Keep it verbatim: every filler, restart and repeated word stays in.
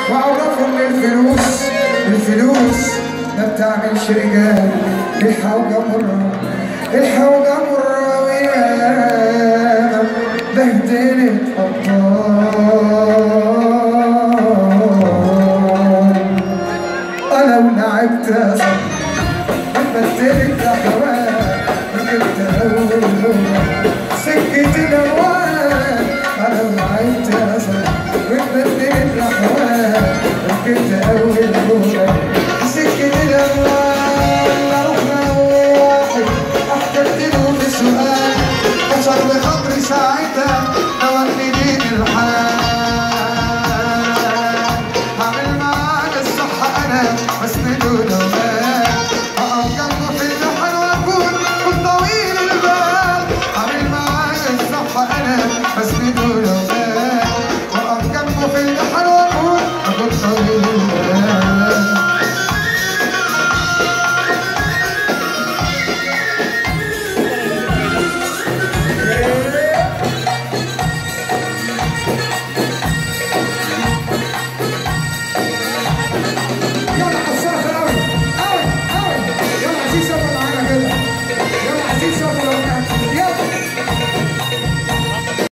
وعرفهم الفلوس الفلوس ما بتعملش رجال. الحوجة مرة الحوجة مرة وياما بهدلت أبطال. أنا ولعبت يا صاحبي بدلت أحوال وجبت أول لغة سكة الأموال. أنا ولعبت يا صاحبي بدلت أحوال وجبت أول لغة